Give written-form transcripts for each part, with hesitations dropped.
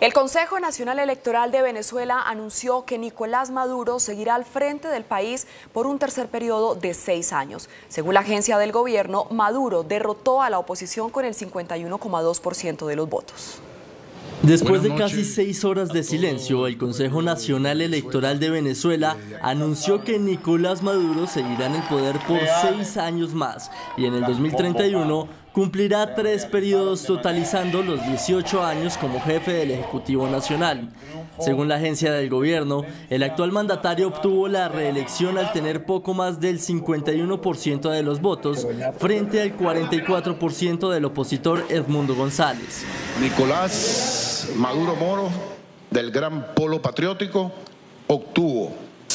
El Consejo Nacional Electoral de Venezuela anunció que Nicolás Maduro seguirá al frente del país por un tercer periodo de 6 años. Según la agencia del gobierno, Maduro derrotó a la oposición con el 51,2% de los votos. Después de casi 6 horas de silencio, el Consejo Nacional Electoral de Venezuela anunció que Nicolás Maduro seguirá en el poder por 6 años más y en el 2031 cumplirá 3 periodos, totalizando los 18 años como jefe del Ejecutivo Nacional. Según la agencia del gobierno, el actual mandatario obtuvo la reelección al tener poco más del 51% de los votos frente al 44% del opositor Edmundo González. Nicolás Maduro Moro, del Gran Polo Patriótico, obtuvo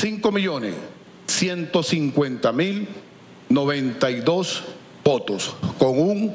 5.150.092 votos, con un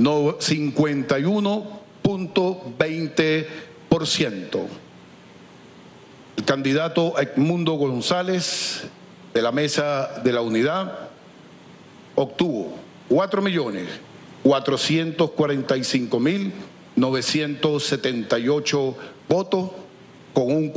51.20%. El candidato Edmundo González, de la Mesa de la Unidad, obtuvo 4.445.978 votos, con un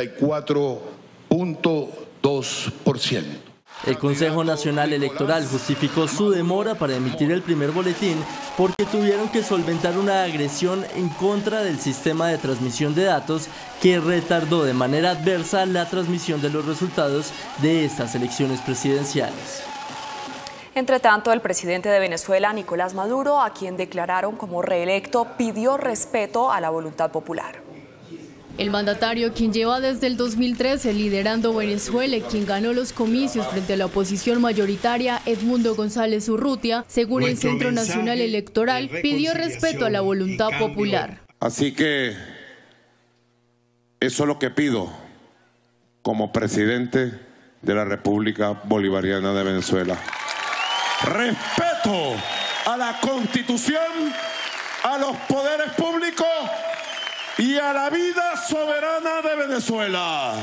44.2%. El Consejo Nacional Electoral justificó su demora para emitir el primer boletín porque tuvieron que solventar una agresión en contra del sistema de transmisión de datos que retardó de manera adversa la transmisión de los resultados de estas elecciones presidenciales. Entre tanto, el presidente de Venezuela, Nicolás Maduro, a quien declararon como reelecto, pidió respeto a la voluntad popular. El mandatario, quien lleva desde el 2013 liderando Venezuela y quien ganó los comicios frente a la oposición mayoritaria, Edmundo González Urrutia, según el Centro Nacional Electoral, pidió respeto a la voluntad popular. Así que eso es lo que pido como presidente de la República Bolivariana de Venezuela. Respeto a la Constitución, a los poderes públicos y a la vida soberana de Venezuela.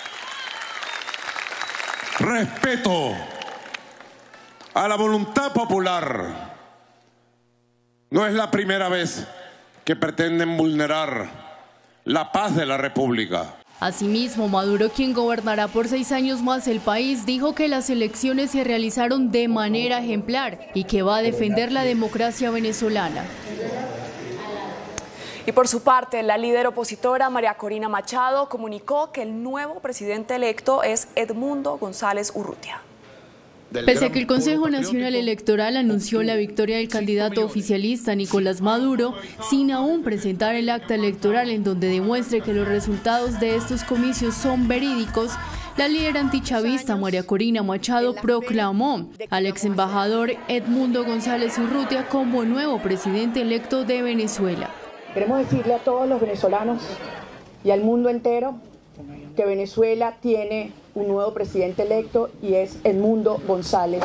Respeto a la voluntad popular. No es la primera vez que pretenden vulnerar la paz de la República. Asimismo, Maduro, quien gobernará por 6 años más el país, dijo que las elecciones se realizaron de manera ejemplar y que va a defender la democracia venezolana. Y por su parte, la líder opositora María Corina Machado comunicó que el nuevo presidente electo es Edmundo González Urrutia. Pese a que el Consejo Nacional Electoral anunció la victoria del candidato oficialista Nicolás Maduro, sin aún presentar el acta electoral en donde demuestre que los resultados de estos comicios son verídicos, la líder antichavista María Corina Machado proclamó al ex embajador Edmundo González Urrutia como nuevo presidente electo de Venezuela. Queremos decirle a todos los venezolanos y al mundo entero que Venezuela tiene un nuevo presidente electo y es Edmundo González.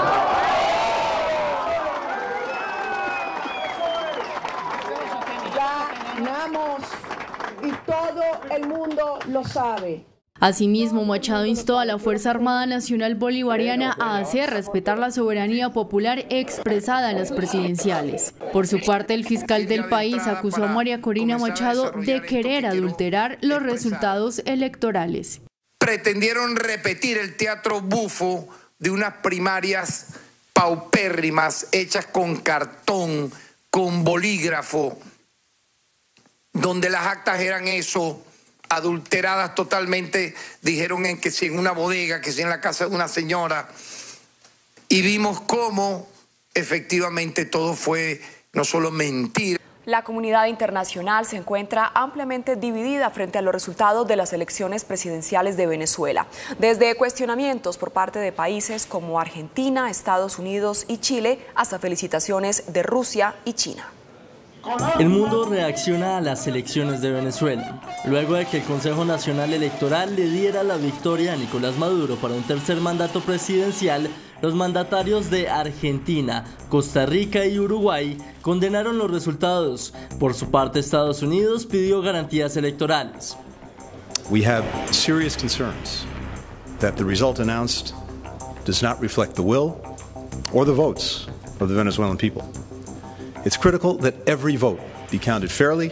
Ya ganamos y todo el mundo lo sabe. Asimismo, Machado instó a la Fuerza Armada Nacional Bolivariana a hacer respetar la soberanía popular expresada en las presidenciales. Por su parte, el fiscal del país acusó a María Corina Machado de querer adulterar los resultados electorales. Pretendieron repetir el teatro bufo de unas primarias paupérrimas hechas con cartón, con bolígrafo, donde las actas eran eso, adulteradas totalmente, dijeron que si en una bodega, que si en la casa de una señora, y vimos cómo efectivamente todo fue no solo mentira. La comunidad internacional se encuentra ampliamente dividida frente a los resultados de las elecciones presidenciales de Venezuela, desde cuestionamientos por parte de países como Argentina, Estados Unidos y Chile, hasta felicitaciones de Rusia y China. El mundo reacciona a las elecciones de Venezuela. Luego de que el Consejo Nacional Electoral le diera la victoria a Nicolás Maduro para un tercer mandato presidencial, los mandatarios de Argentina, Costa Rica y Uruguay condenaron los resultados. Por su parte, Estados Unidos pidió garantías electorales. We have serious concerns that the result announced does not reflect the will or the votes of the Venezuelan people. It's critical that every vote be counted fairly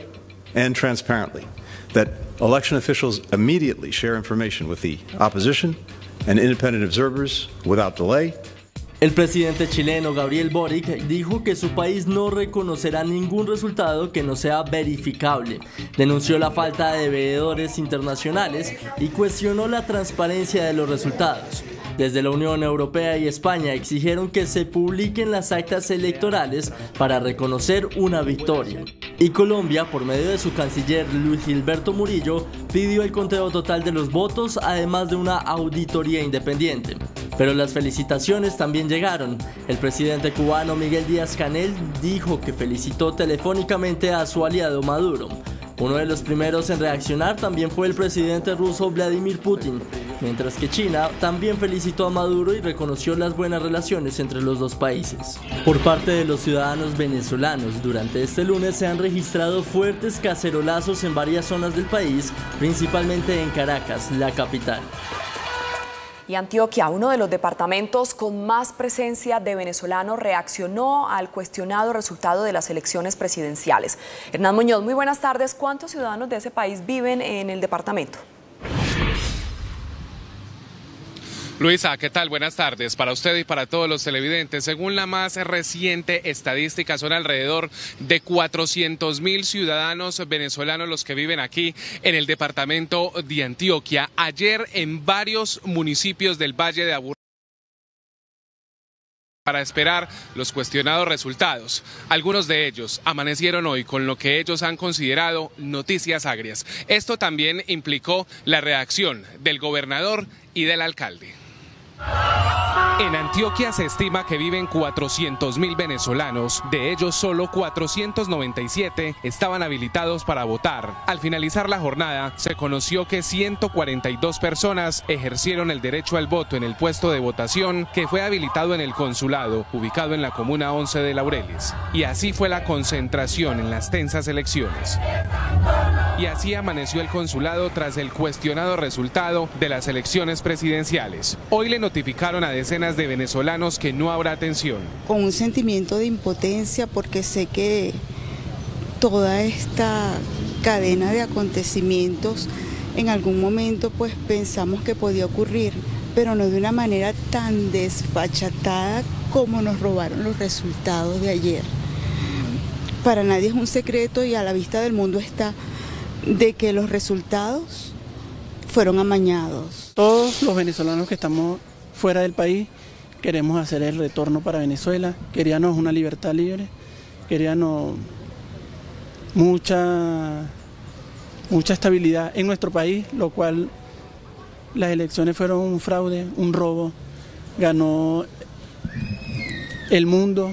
and transparently, that election officials immediately share information with the opposition and independent observers without delay. El presidente chileno Gabriel Boric dijo que su país no reconocerá ningún resultado que no sea verificable. Denunció la falta de veedores internacionales y cuestionó la transparencia de los resultados. Desde la Unión Europea y España exigieron que se publiquen las actas electorales para reconocer una victoria. Y Colombia, por medio de su canciller Luis Gilberto Murillo, pidió el conteo total de los votos, además de una auditoría independiente. Pero las felicitaciones también llegaron. El presidente cubano Miguel Díaz-Canel dijo que felicitó telefónicamente a su aliado Maduro. Uno de los primeros en reaccionar también fue el presidente ruso Vladimir Putin, mientras que China también felicitó a Maduro y reconoció las buenas relaciones entre los dos países. Por parte de los ciudadanos venezolanos, durante este lunes se han registrado fuertes cacerolazos en varias zonas del país, principalmente en Caracas, la capital. Y Antioquia, uno de los departamentos con más presencia de venezolanos, reaccionó al cuestionado resultado de las elecciones presidenciales. Hernán Muñoz, muy buenas tardes. ¿Cuántos ciudadanos de ese país viven en el departamento? Luisa, ¿qué tal? Buenas tardes para usted y para todos los televidentes. Según la más reciente estadística, son alrededor de 400.000 ciudadanos venezolanos los que viven aquí en el departamento de Antioquia. Ayer en varios municipios del Valle de Aburrá para esperar los cuestionados resultados. Algunos de ellos amanecieron hoy con lo que ellos han considerado noticias agrias. Esto también implicó la reacción del gobernador y del alcalde. En Antioquia se estima que viven 400.000 venezolanos, de ellos solo 497 estaban habilitados para votar. Al finalizar la jornada, se conoció que 142 personas ejercieron el derecho al voto en el puesto de votación que fue habilitado en el consulado, ubicado en la comuna 11 de Laureles. Y así fue la concentración en las tensas elecciones. Y así amaneció el consulado tras el cuestionado resultado de las elecciones presidenciales. Hoy le notificaron a decenas de venezolanos que no habrá atención. Con un sentimiento de impotencia porque sé que toda esta cadena de acontecimientos en algún momento pues pensamos que podía ocurrir, pero no de una manera tan desfachatada como nos robaron los resultados de ayer. Para nadie es un secreto y a la vista del mundo está de que los resultados fueron amañados. Todos los venezolanos que estamos fuera del país queremos hacer el retorno para Venezuela, queríamos una libertad libre, queríamos mucha estabilidad en nuestro país, lo cual las elecciones fueron un fraude, un robo, ganó el mundo,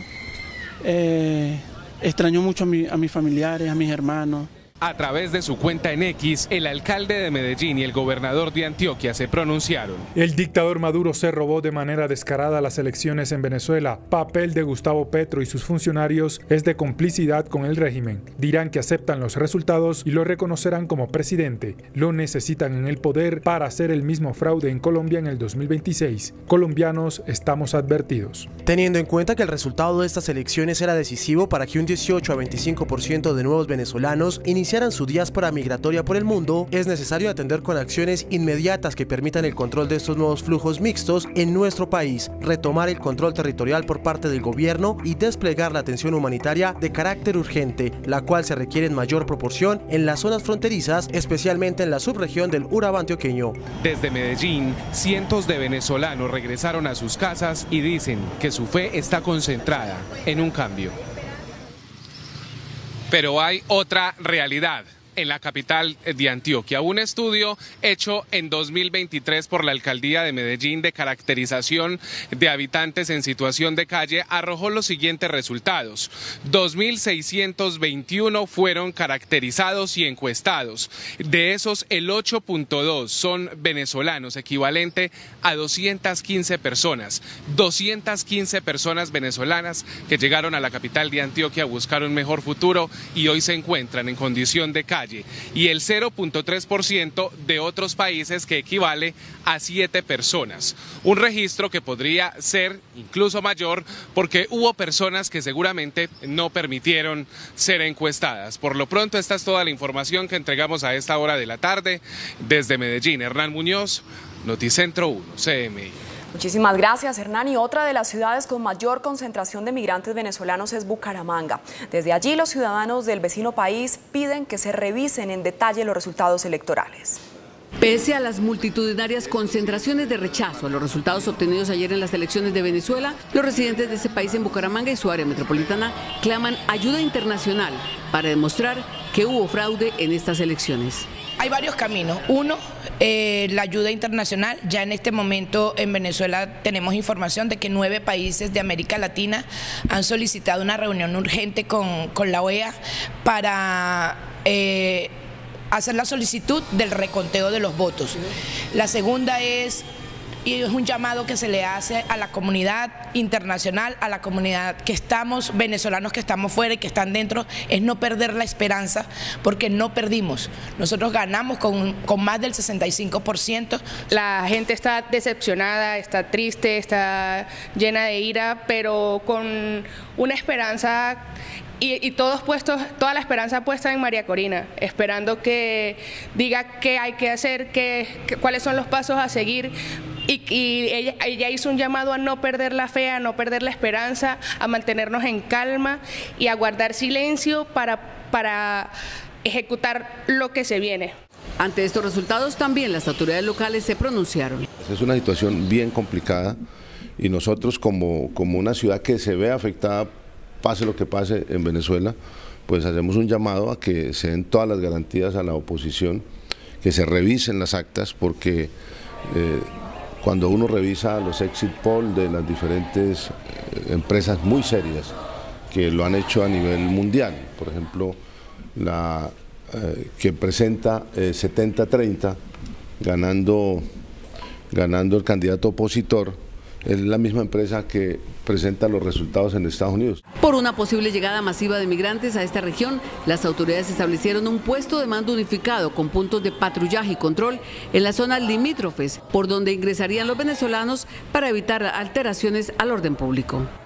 extraño mucho a mis familiares, a mis hermanos. A través de su cuenta en X, el alcalde de Medellín y el gobernador de Antioquia se pronunciaron. El dictador Maduro se robó de manera descarada las elecciones en Venezuela. Papel de Gustavo Petro y sus funcionarios es de complicidad con el régimen. Dirán que aceptan los resultados y lo reconocerán como presidente. Lo necesitan en el poder para hacer el mismo fraude en Colombia en el 2026. Colombianos, estamos advertidos. Teniendo en cuenta que el resultado de estas elecciones era decisivo para que un 18 a 25% de nuevos venezolanos iniciaran su diáspora migratoria por el mundo, es necesario atender con acciones inmediatas que permitan el control de estos nuevos flujos mixtos en nuestro país, retomar el control territorial por parte del gobierno y desplegar la atención humanitaria de carácter urgente, la cual se requiere en mayor proporción en las zonas fronterizas, especialmente en la subregión del Urabá antioqueño. Desde Medellín, cientos de venezolanos regresaron a sus casas y dicen que su fe está concentrada en un cambio. Pero hay otra realidad en la capital de Antioquia. Un estudio hecho en 2023 por la alcaldía de Medellín de caracterización de habitantes en situación de calle arrojó los siguientes resultados. 2.621 fueron caracterizados y encuestados. De esos, el 8.2 son venezolanos, equivalente a 215 personas. 215 personas venezolanas que llegaron a la capital de Antioquia a buscar un mejor futuro y hoy se encuentran en condición de calle. calle y el 0.3% de otros países, que equivale a 7 personas. Un registro que podría ser incluso mayor porque hubo personas que seguramente no permitieron ser encuestadas. Por lo pronto, esta es toda la información que entregamos a esta hora de la tarde. Desde Medellín, Hernán Muñoz, Noticentro 1, CMI. Muchísimas gracias, Hernán. Y otra de las ciudades con mayor concentración de migrantes venezolanos es Bucaramanga. Desde allí, los ciudadanos del vecino país piden que se revisen en detalle los resultados electorales. Pese a las multitudinarias concentraciones de rechazo a los resultados obtenidos ayer en las elecciones de Venezuela, los residentes de ese país en Bucaramanga y su área metropolitana claman ayuda internacional para demostrar que hubo fraude en estas elecciones. Hay varios caminos. Uno, la ayuda internacional. Ya en este momento en Venezuela tenemos información de que 9 países de América Latina han solicitado una reunión urgente con la OEA para hacer la solicitud del reconteo de los votos. La segunda es un llamado que se le hace a la comunidad internacional, a la comunidad que estamos, venezolanos que estamos fuera y que están dentro, es no perder la esperanza, porque no perdimos. Nosotros ganamos con más del 65%. La gente está decepcionada, está triste, está llena de ira, pero con una esperanza y toda la esperanza puesta en María Corina, esperando que diga qué hay que hacer, cuáles son los pasos a seguir. Y ella hizo un llamado a no perder la fe, a no perder la esperanza, a mantenernos en calma y a guardar silencio para ejecutar lo que se viene. Ante estos resultados también las autoridades locales se pronunciaron. Es una situación bien complicada y nosotros como una ciudad que se ve afectada, pase lo que pase en Venezuela, pues hacemos un llamado a que se den todas las garantías a la oposición, que se revisen las actas, porque cuando uno revisa los exit poll de las diferentes empresas muy serias que lo han hecho a nivel mundial, por ejemplo, la que presenta 70-30, ganando el candidato opositor, es la misma empresa que presenta los resultados en Estados Unidos. Por una posible llegada masiva de migrantes a esta región, las autoridades establecieron un puesto de mando unificado con puntos de patrullaje y control en las zonas limítrofes, por donde ingresarían los venezolanos para evitar alteraciones al orden público.